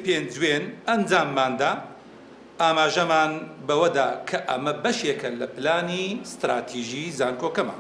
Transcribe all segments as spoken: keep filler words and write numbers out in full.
پێنجوێن ئەنجامماندا ئاماژەمان بەوەدا کە ئەمە بەشێکە لە پلانی استراتیژی زانکۆکەمان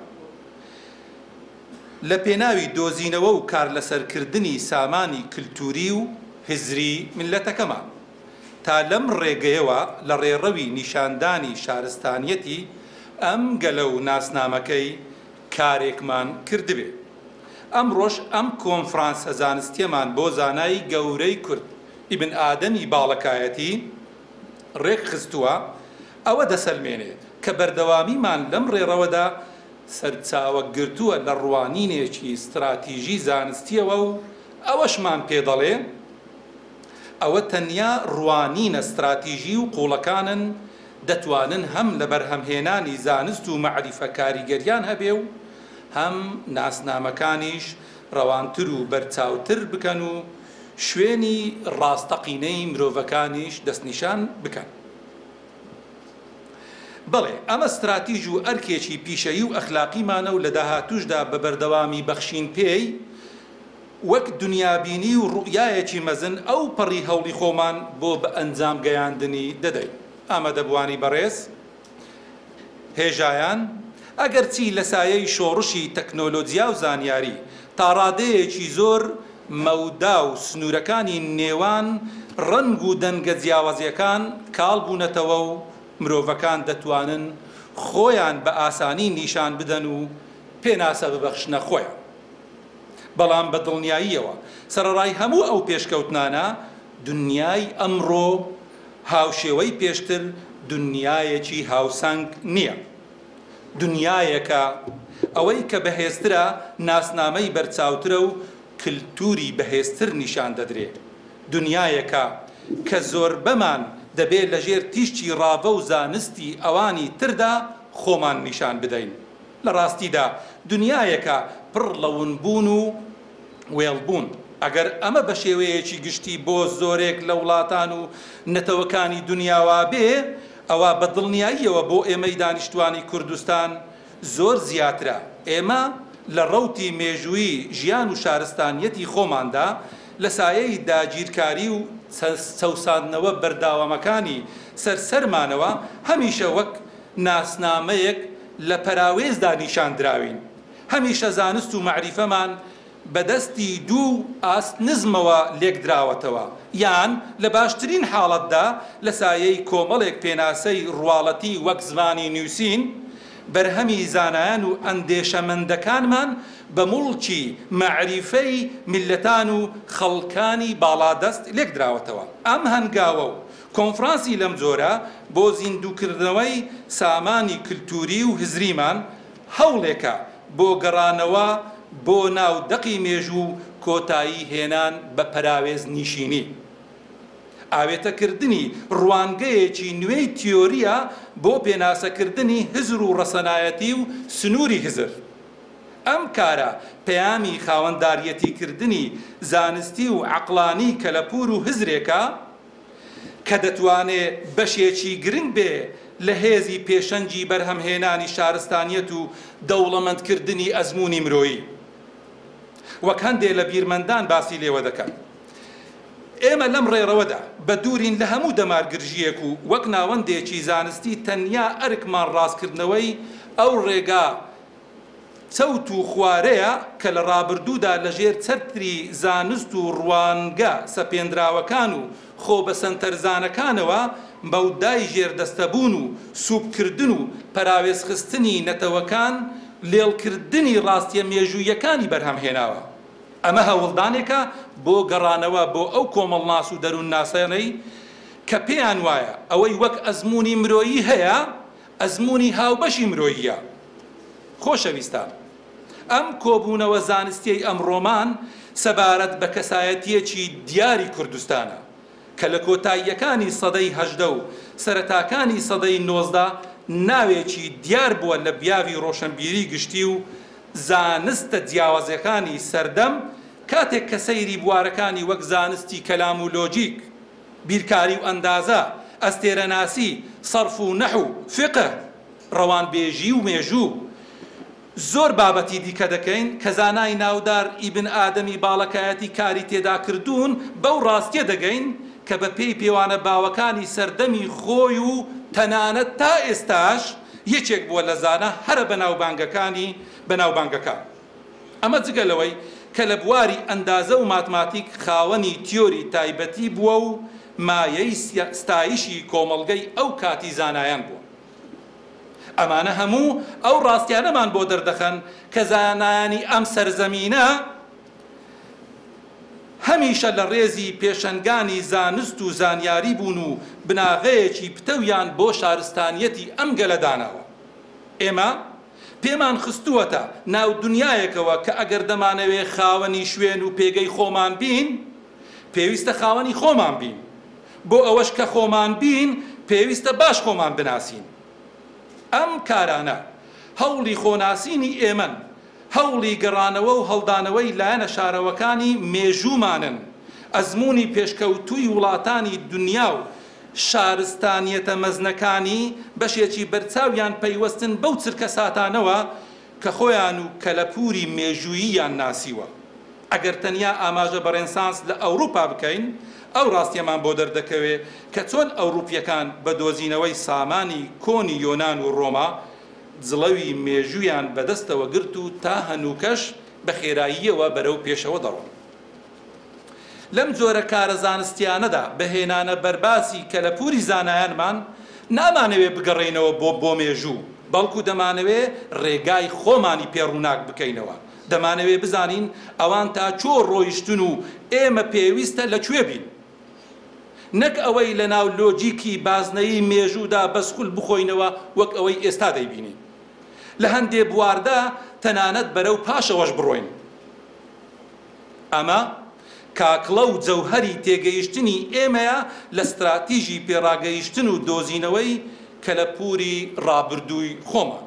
لە پێناوی دۆزینەوە و کار لەسەرکردنی سامانی کلتوری و هزری ملەتەکەمان تا لەم ڕێگەیەوە لە ڕێڕەوی نیشاندانی شارستانیەتی ئەم گەلە و ناسنامەکەی کارێکمان کردبێ. ئەمڕۆژ ئەم کۆنفرانسە زانستیەمان بۆ زانایی گەورەی کورد ئیبن ئادەمی باڵەکایەتی ڕێک خستووە ئەوە دەسەلمێنێت کە بەردەوامیمان لەم ڕێڕەوەدا سەرچاوە گرتووە لە ڕوانینێکی استراتیژی زانستیەوە و ئەوەشمان پێ دەڵێ ئەوە تەنیا ڕوانینە استراتیژی و قوڵەکانن دەتوانن هەم لە بەرهەمهێنانی زانست و مەعریفە کاریگەریان هەبێ و هەم ناسنامەکانیش ڕەوانتر و بەرچاوتر بکەن و شوێنی ڕاستەقینەی مرۆڤەکانیش دەستنیشان بکەن. بەڵێ ئەمە استراتیژ و ئەرکێکی پیشەیی و ئەخلاقیمانە و لە داهاتووشدا بە بەردەوامی بەخشین پێی وەک دنیابینی و ڕوئیایەکی مەزن ئەو پەڕی هەوڵی خۆمان بۆ بە ئەنجام گەیاندنی دەدەین. ئامادەبوانی بەڕێز هێژایان ئەگەر چی لە سایەی شۆڕشی تەکنۆلۆجیا و زانیاری تا ڕادەیەکی زۆر مەودا و سنوورەکانی نێوان ڕەنگ و دەنگە جیاوازیەکان کاڵ بوونەتەوە و مرۆڤەکان دەتوانن خۆیان بە ئاسانی نیشان بدەن و پێناسە ببەخشنە خۆیان. بەڵام بە دڵنیاییەوە سەرەڕای هەموو ئەو پێشکەوتنانە دنیای ئەمڕۆ هاوشێوەی پێشتر دنیایەکی هاوسەنگ نییە. دنیایەکە ئەوەی کە بەهێزترە ناسنامەی بەرچاوترە و کلتوری بەهێزتر نیشان دەدرێت. دنیایەکە کە زۆر بەمان دەبێت لەژێر تیشتی ڕاوە و زانستی ئەوانی تردا خۆمان نیشان بدەین. لە ڕاستیدا دنیایەکە پڕ لەونبوون و وێڵبوون. ئەگەر ئەمە بە شێوەیەکی گشتی بۆ زۆرێک لە وڵاتان و نەتەوەکانی دنیاوا بێ ئەوە بە دڵنیاییەوە بۆ ئێمەی دانیشتوانی کوردستان زۆر زیاترە. ئێمە لە ڕەوتی مێژووی ژیان و شارستانیەتی خۆماندا لە سایەی داگیرکاری و سەوساندنەوە بەرداوامەکانی سەرسەرمانەوە هەمیشە وەک ناسنامەیەک لە پەراوێزدا نیشاندراوین. هەمیشە زانست و مەعریفەمان بەدەستی دوو ئاست نزمەوە لێک دراوەتەوە، یان لە باشترین حاڵەتدا لە سایەی کۆمەڵێک پێناسەی ڕواڵەتی وەک زمانی نووسین بەرهەمی زانایان و ئەندێشەمەندەکانمان بە مڵکی مەعریفەی میلەتان و خەڵکانی باڵادەست لێک دراوەتەوە. ئەم هەنگاوە و کۆنفرانسی لەم جۆرە بۆ زیندووکردنەوەی سامانی کلتوری و هزریمان هەوڵێکە بۆ گەڕانەوە بۆ ناودەقی مێژوو کۆتایی هێنان بە پەراوێز نیشینی. ئاوێتەکردنی ڕوانگەیەکی نوێی تیۆریە بۆ پێناسەکردنی هزر و ڕەسەنایەتی و سنووری هزر. ئەم کارە پەیامی خاوەنداریەتیکردنی زانستی و عەقڵانی کەلەپور و هزرێکە کە دەتوانێت بەشێکی گرنگ بێ لە هێزی پێشەنجی بەرهەمهێنانی شارستانیەت و دەوڵەمەندکردنی ئەزموونی مرۆیی. وەک هەندێک لە بیرمەندان باسی لێوە دەکەن. ئێمە لەم ڕێڕەوەدا بە دوورین لە هەموو دەمارگرژیەک و وەک ناوەندێکی زانستی تەنیا ئەرکمان ڕاستکردنەوەی ئەو ڕێگا چەوت و خوارەیە کە لە ڕابردوودا لەژێر چەتری زانست و ڕوانگە سەپێنراوەکان و خۆ بە سەنتەرزانەکانەوە مەودای ژێردەستەبوون و سووبکردن و پەراوێزخستنی نەتەوەکان لێڵکردنی ڕاستیە مێژوویەکانی بەرهەمهێناوە. ئەمە هەوڵدانێکە بۆ گەڕانەوە بۆ ئەو کۆمەڵناس و دەروون ناسێنەی کە پێیان وایە ئەوەی وەک ئەزموونی مرۆیی هەیە ئەزموونی هاوبەشی مرۆییە. خۆشەویستان، ئەم کۆبوونەوە زانستیەی ئەمڕۆمان سەبارەت بە کەسایەتیەکی دیاری کوردستانە کە لە کۆتاییەکانی سەدەی هەژدە و سەرەتاکانی سەدەی نۆزدە ناوێکی دیار بووە لە بیاوی ڕۆشنبیری گشتی و زانستە جیاوازەکانی سەردەم کاتێک کە سەیری بوارەکانی وەک زانستی کەلام و لۆجیک، بیرکاری و ئەندازە، ئەستێرەناسی، سەرف و نەحو و فقه، ڕەوانبێژی و مێژوو زۆر بابەتی دیکە دەکەین کە زانای ناودار ئیبن ئادەمی باڵەکایەتی کاری تێدا کردوون بەو ڕاستیە دەگەین کە بە پێی پێوانە باوەکانی سەردەمی خۆی و تەنانەت تا ئێستاش یەکێک بووە لە زانە هەرە بەناوبانگەکانی بەناوبانگەکان. ئەمە جگەلەوەی کە لە بواری ئەندازە و ماتماتیک خاوەنی تیۆری تایبەتی بووە و مایەی ستایشی کۆمەڵگەی ئەو کاتی زانایان بووە. ئەمانە هەموو ئەو ڕاستیانەمان بۆ دەردەخەن کە زانایانی ئەم سەرزەمینە هەمیشە لە ڕێزی پێشەنگانی زانست و زانیاری بوون و بناغەیەکی پتەویان بۆ شارستانیەتی ئەم گەلە داناوە. ئێمە پێمان خستووەتە ناو دنیایەکەوە کە ئەگەر دەمانەوێ خاوەنی شوێن و پێگەی خۆمان بین، پێویستە خاوەنی خۆمان بین. بۆ ئەوەش کە خۆمان بین، پێویستە باش خۆمان بناسین. ئەم کارانە هەوڵی خۆناسینی ئێمەن، هەوڵی گەڕانەوە و هەڵدانەوەی لایەنە شارەوەکانی مێژوومانن، ئەزمموی پێشکەوتووی وڵاتانی دنیا و شارستانیەتە مەزنەکانی بەشێکی بەرچاویان پەیوەستن بەو چرکە ساتانەوە کە خۆیان و کەلەپوری مێژووییان ناسیوە. ئەگەر تەنیا ئاماژە بە ڕێنسانس لە ئەوروپا بکەین، ئەو ڕاستیەمان بۆ دەردەکەوێ کە چۆن ئەوروپیەکان بە دۆزینەوەی سامانی کۆنی یۆنان و ڕۆما جڵەوی مێژوویان بەدەستەوە گرت و تا هەنووکەش بە خێراییەوە بەرەو پێشەوە دەڕۆن. لەم جۆرە کارە زانستیانەدا بەهێنانە بەرباسی کەلەپوری زانایانمان نامانەوێ بگەڕێنەوە بۆ بۆ مێژوو، بەڵکو دەمانەوێ ڕێگای خۆمانی پێڕووناک بکەینەوە. دەمانەوێ بزانین ئەوان تا چۆ ڕۆیشتن و ئێمە پێویستە لەکوێ بین، نەک ئەوەی لە ناو لۆجیکی بازنەیی مێژوودا بەسخول بخۆینەوە وەک ئەوەی ئێستا دەیبینین. لە هەندێ بواردا تەنانەت بەرەو پاشەوەش بڕۆین. ئەمە کاکڵە و جەوهەری تێگەیشتنی ئێمەیە لە استراتیژی پێڕاگەیشتن و دۆزینەوەی کەلەپوری ڕابردووی خۆمان.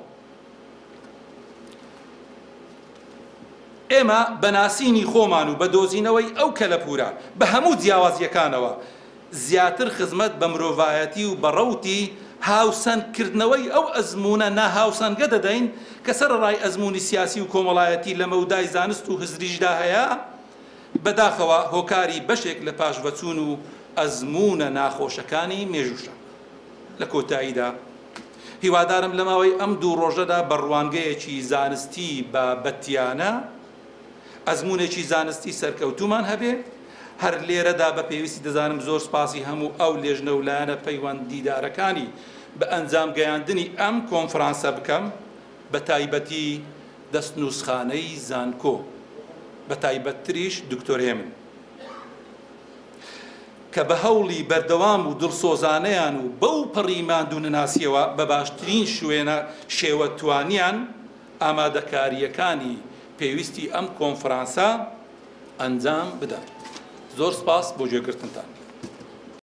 ئێمە بەناسینی خۆمان و بە دۆزینەوەی ئەو کەلەپورە بە هەموو جیاوازیەکانەوە زیاتر خزمەت بە مرۆڤایەتی و بە ڕەوتی هاوسەنگکردنەوەی ئەو ئەزمونە ناهاوسەنگە دەدەین کە سەرڕای ئەزمموی سیاسی و کۆمەڵایەتی لە مەودای زانست و هزریشدا هەیە، بەداخەوە هۆکاری بەشێک لە پاشڤەچوون و ئەزمونە ناخۆشەکانی مێژووشە. لە کۆتاییدا هیوادارم لە ماوەی ئەم دوو ڕۆژەدا بەڕوانگەیەکی زانستی بابەتیانە ئەزمونێکی زانستی سەرکەوتومان هەبێ. هەر لێرەدا بە پێویستی دەزانم زۆر سپاسی هەموو ئەو لێژنە و لایەنە پەیوەندیدارەکانی بە ئەنجام گەیاندنی ئەم کۆنفرانسە بکەم، بە تایبەتی دەستنووسخانەی زانکۆ، بە تایبەتتریش دکتۆر هێمن کە بە هەوڵی بەردەوام و دڵسۆزانەیان و بەو پەڕی ماندوونەناسیەوە بە باشترین شوێنە شێوە توانیان ئامادەکاریەکانی پێویستی ئەم کۆنفرانسە ئەنجام بدەن. زۆر سپاس بۆ گوێگرتنتان.